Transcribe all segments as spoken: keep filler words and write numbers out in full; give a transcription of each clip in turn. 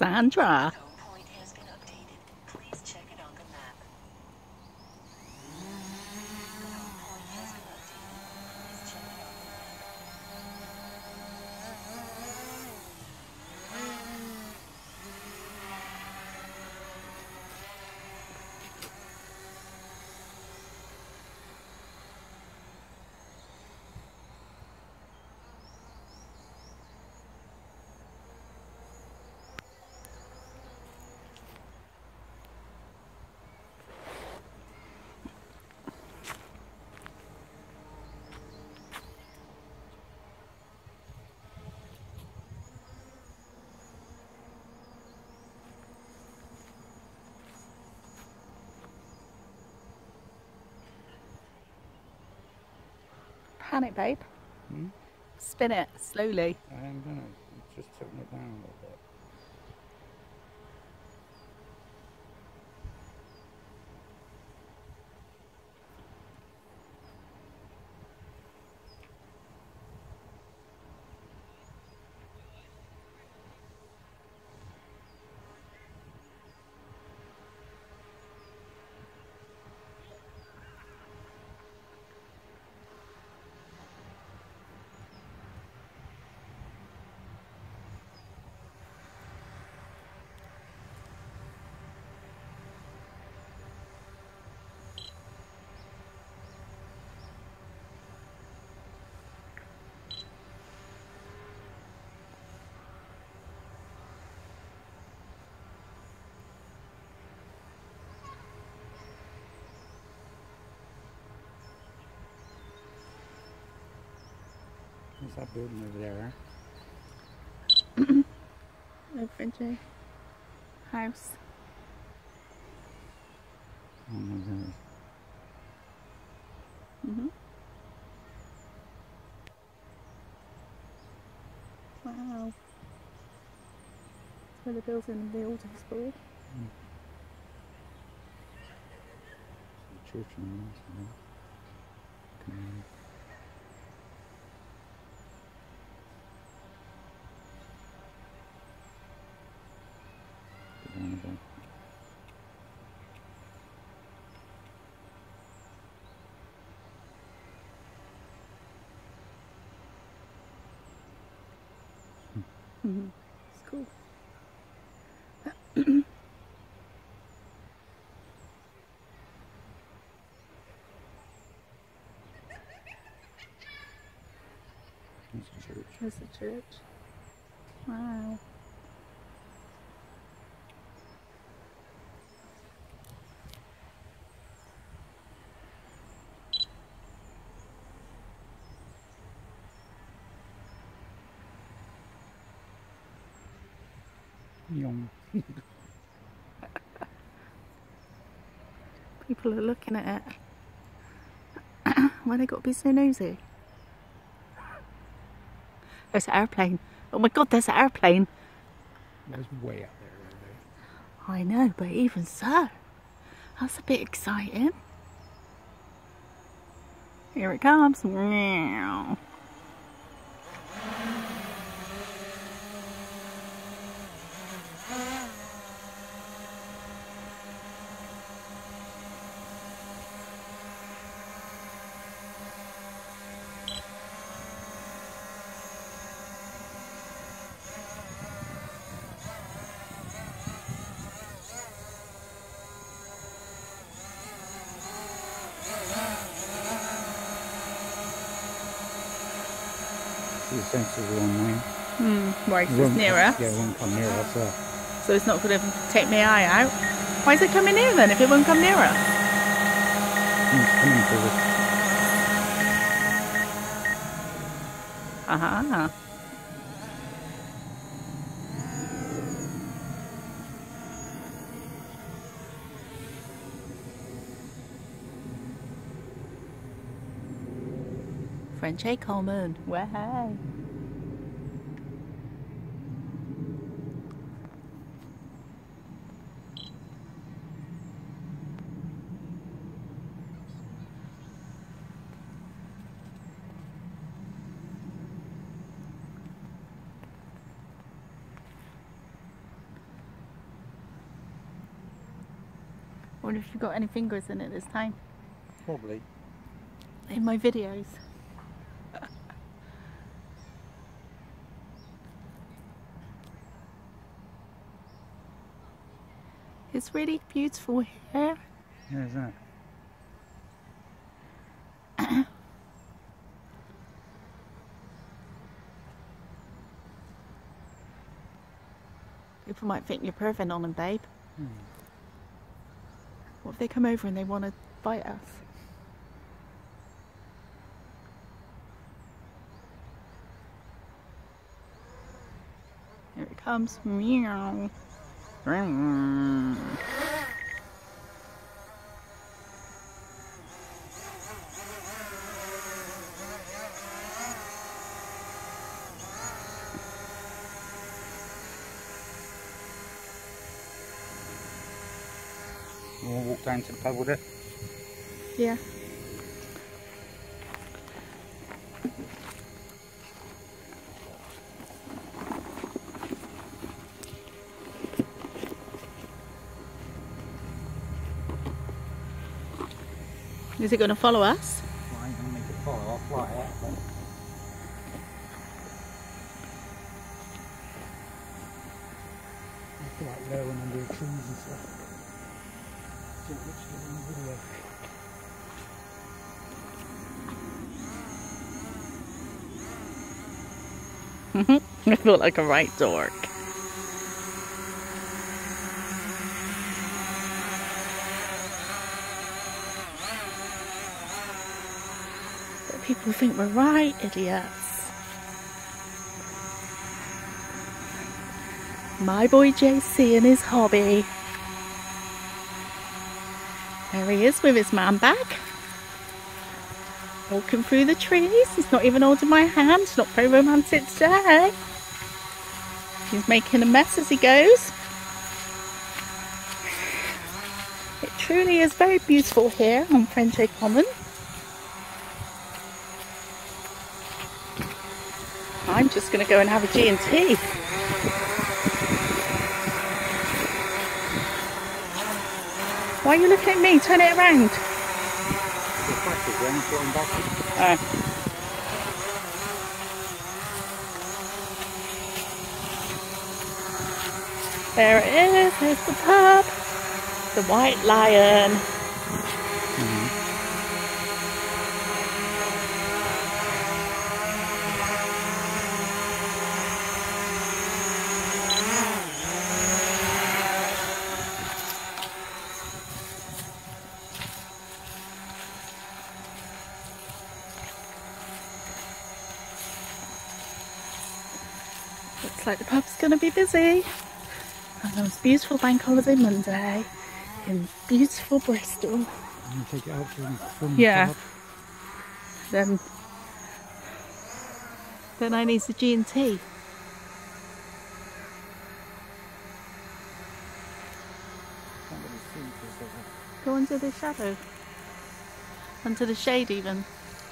Sandra. Point has been updated. Please check it on the map. The home point has been updated. Please check it on the map. Panic, babe. Hmm? Spin it slowly. I am gonna just tighten it down a little bit. What's that building over there? No Frenchie. House. Oh my goodness. Mhm. Wow. That's where the building the old hospital. Mm. The church and all this, you know. Community. Go down a bit. Mm-hmm. It's cool. That's a church. There's the church. Wow. Young. People are looking at it. Why they got to be so nosy? There's an airplane. Oh my god, there's an airplane. That's way up there, right? I know, but even so, that's a bit exciting. Here it comes. Meow. See the sensors are on now. Hmm, right, It it's won't near come- us. Yeah, it won't come near us. Uh, So it's not going to take my eye out. Why is it coming near then if it won't come near us? it's coming for us. Aha. French A. Coleman. Way. wonder if you've got any fingers in it this time. Probably. In my videos. It's really beautiful here. Yeah, is that? People might think you're perving on them, babe. Hmm. What if they come over and they want to bite us? Here it comes. Meow. You want to walk down to the pub with it? Yeah. Is it going to follow us? Well, I ain't going to make it follow, I'll fly it out. But... it's like low and under the trees and stuff. So it looks good in the video. I feel like a right dork. But people think we're right idiots. My boy J C and his hobby. There he is with his man bag. Walking through the trees. He's not even holding my hand. Not very romantic today. He's making a mess as he goes. It truly is very beautiful here on Frenchay Common. I'm just going to go and have a G and T. Why are you looking at me? Turn it around. Oh. There it is, there's the pub, the White Lion. Mm-hmm. Looks like the pub's going to be busy. And it was beautiful bank holiday Monday in beautiful Bristol. You take it out from, from Yeah. the pub. Then, then I need the G and T. Go under the shadow. Under the shade even.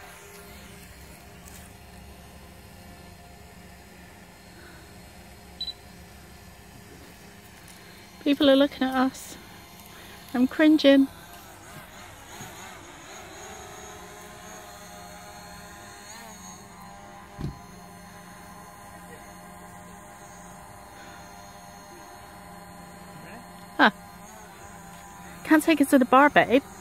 People are looking at us. I'm cringing. Huh. Can't take us to the bar, babe.